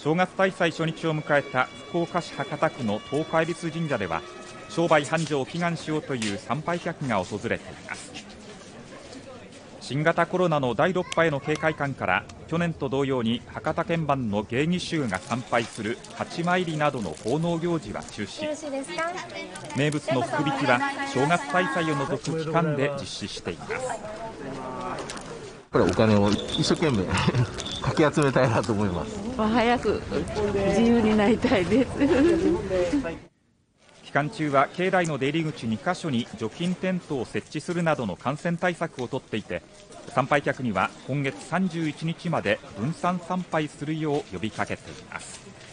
正月大祭初日を迎えた福岡市博多区の東海恵比寿神社では、商売繁盛を祈願しようという参拝客が訪れています。新型コロナの第6波への警戒感から、去年と同様に博多県版の芸妓衆が参拝する八参りなどの奉納行事は中止。名物の福引きは正月大祭を除く期間で実施しています。 これお金を一生懸命かき集めたいなと思います。 早く自由になりたいです。 期間中は境内の出入り口2カ所に除菌テントを設置するなどの感染対策をとっていて、参拝客には今月31日まで分散参拝するよう呼びかけています。